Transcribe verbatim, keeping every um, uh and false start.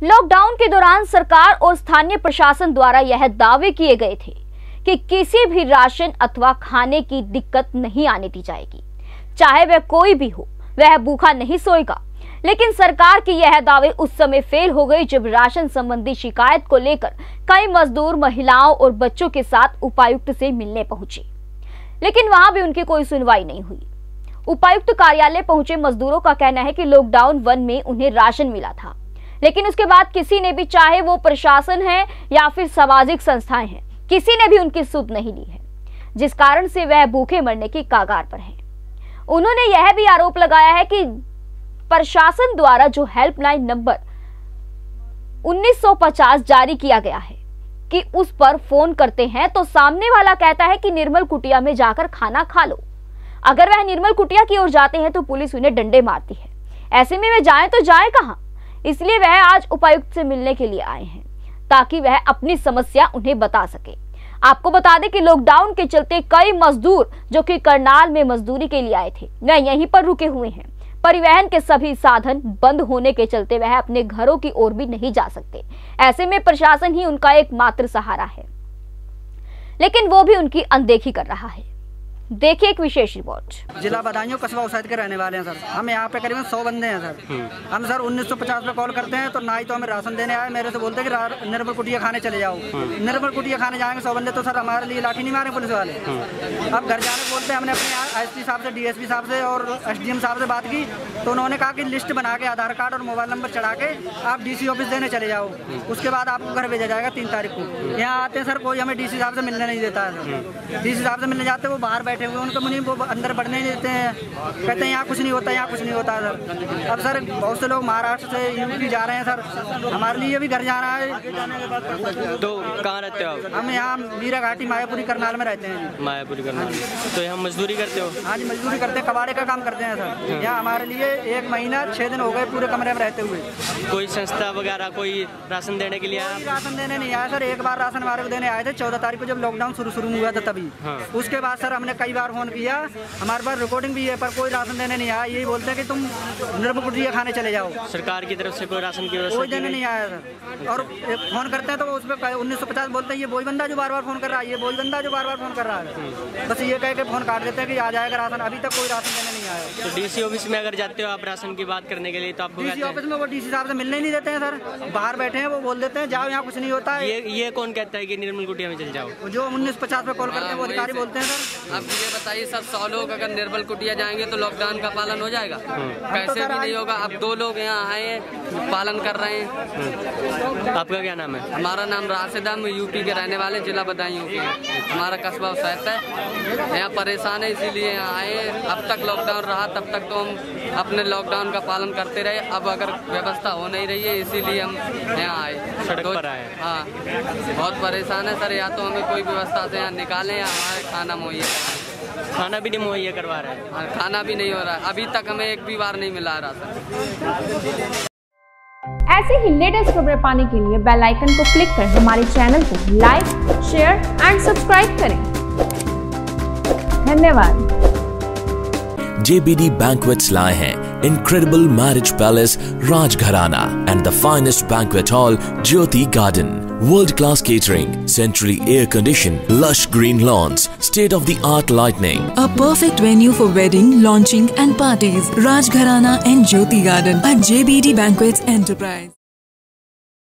Lockdown के दौरान सरकार और स्थानीय प्रशासन द्वारा यह दावे किए गए थे कि किसी भी राशन अथवा खाने की दिक्कत नहीं आने दी जाएगी, चाहे वह कोई भी हो, वह भूखा नहीं सोएगा। लेकिन सरकार की यह दावे उस समय फेल हो गई जब राशन संबंधी शिकायत को लेकर कई मजदूर महिलाओं और बच्चों के साथ उपायुक्त से मिलने पहुंचे, लेकिन वहां भी उनकी कोई सुनवाई नहीं हुई। उपायुक्त कार्यालय पहुंचे मजदूरों का कहना है कि लॉकडाउन वन में उन्हें राशन मिला था, लेकिन उसके बाद किसी ने भी, चाहे वो प्रशासन है या फिर सामाजिक संस्थाएं हैं, किसी ने भी उनकी सुध नहीं ली है, जिस कारण से वह भूखे मरने की कगार पर हैं। उन्होंने यह भी आरोप लगाया है कि प्रशासन द्वारा जो हेल्पलाइन नंबर उन्नीस सौ पचास जारी किया गया है कि उस पर फोन करते हैं तो सामने वाला कहता है कि निर्मल कुटिया में जाकर खाना खा लो। अगर वह निर्मल कुटिया की ओर जाते हैं तो पुलिस उन्हें डंडे मारती है। ऐसे में वे जाएं तो जाएं कहां? इसलिए वह आज उपायुक्त से मिलने के लिए आए हैं ताकि वह अपनी समस्या उन्हें बता सके। आपको बता दें कि लॉकडाउन के चलते कई मजदूर जो कि करनाल में मजदूरी के लिए आए थे, वह यहीं पर रुके हुए हैं। परिवहन के सभी साधन बंद होने के चलते वह अपने घरों की ओर भी नहीं जा सकते। ऐसे में प्रशासन ही उनका एकमात्र सहारा है, लेकिन वो भी उनकी अनदेखी कर रहा है। देखिए एक विशेष रिपोर्ट। जिला बदायूं कस्बा उसाद के रहने वाले हैं सर। हम यहाँ पे करीबन सौ बंदे हैं सर। हम सर उन्नीस सौ पचास पे कॉल करते हैं तो ना ही तो हमें राशन देने आए, मेरे से बोलते हैं कि निर्मल कुटिया खाने चले जाओ। निर्मल कुटिया खाने जाएंगे सौ बंदे तो सर हमारे लिए लाठी नहीं मारे पुलिस वाले। अब घर जाने बोलते हैं। हमने अपने एस पी साहब से, डी एस पी साहब से और एस डी एम साहब से बात की तो उन्होंने कहा कि लिस्ट बना के आधार कार्ड और मोबाइल नंबर चढ़ा के आप डी सी ऑफिस देने चले जाओ, उसके बाद आपको घर भेजा जाएगा तीन तारीख को। यहाँ आते हैं सर, कोई हमें डी सी साहब से मिलने नहीं देता है। डी सी साहब से मिलने जाते हैं, वो बाहर बैठे हुए, उनको मुनीम वो अंदर बढ़ने नहीं देते हैं। कहते हैं यहाँ कुछ नहीं होता, यहाँ कुछ नहीं होता सर। अब सर बहुत से लोग महाराष्ट्र से यूपी जा रहे हैं सर, हमारे लिए भी घर जाना है। तो कहाँ रहते हो आप? हम यहाँ मीरा घाटी मायापुरी करनाल में रहते हैं। मायापुरी करनाल। तो यहाँ मजदूरी करते हो? हाँ जी, मजदूरी करते हैं, कबाड़े का काम करते हैं सर। यहाँ हमारे लिए एक महीना छः दिन हो गए पूरे कमरे में रहते हुए। कोई संस्था वगैरह कोई राशन देने के लिए आया? राशन देने नहीं आया सर। एक बार राशन हमारे को देने आए थे चौदह तारीख को, जब लॉकडाउन शुरू शुरू हुआ था तभी। उसके बाद सर हमने कई बार फोन किया, हमारे पास रिकॉर्डिंग भी है, पर कोई राशन देने नहीं आया। यही बोलते हैं कि तुम निर्मल कुटिया खाने चले जाओ। सरकार की तरफ से कोई राशन की व्यवस्था कोई देने नहीं आया सर। और फोन करते हैं तो उस पर उन्नीस सौ पचास बोलते हैं, ये वही बंदा जो बार बार फोन कर रहा है, ये वही बंदा जो बार बार फोन कर रहा है। बस ये कह के फोन काट देते हैं कि आ जाएगा राशन। अभी तक कोई राशन देने नहीं आया। तो डीसी ऑफिस में अगर जाते हो आप राशन की बात करने के लिए तो आपको डीसी ऑफिस में वो डीसी साहब से मिलने ही नहीं देते हैं सर। बाहर बैठे हैं, वो बोल देते हैं जाओ, यहाँ कुछ नहीं होता है। ये ये कौन कहता है कि निर्मल कुटिया में चले जाओ? जो उन्नीस पचास पे कॉल करते हैं वो अधिकारी बोलते हैं सर। अब ये बताइए सर, सौ लोग अगर निर्मल कुटिया जाएंगे तो लॉकडाउन का पालन हो जाएगा? कैसे भी नहीं होगा। अब दो लोग यहाँ आए हैं, पालन कर रहे हैं। आपका क्या नाम है? हमारा नाम राशिद, हम यूपी के रहने वाले, जिला बदायूं के। हमारा कस्बा उसाद है। यहाँ परेशान है इसीलिए यहाँ आए। अब तक लॉकडाउन रहा तब तक तो हम अपने लॉकडाउन का पालन करते रहे। अब अगर व्यवस्था हो नहीं रही है इसीलिए हम यहाँ आए, सड़क तो, पर आए। हाँ, बहुत परेशान है सर। या तो हमें कोई व्यवस्था से यहाँ निकालें या हमारे खाना मुहैया। खाना भी नहीं मुहैया करवा रहा है? हाँ, खाना भी नहीं हो रहा है। अभी तक हमें एक भी बार नहीं मिला रहा सर। ऐसे ही लेटेस्ट खबरें पाने के लिए बेल आइकन को क्लिक कर हमारे चैनल को लाइक, शेयर एंड सब्सक्राइब करें। धन्यवाद। J B D Banquets लाए हैं Incredible Marriage Palace Rajgharana and the finest banquet hall Jyoti Garden. World-class catering, centrally air-conditioned, lush green lawns, state-of-the-art lighting. A perfect venue for wedding, launching and parties. Rajgharana and Jyoti Garden at J B D Banquets Enterprise.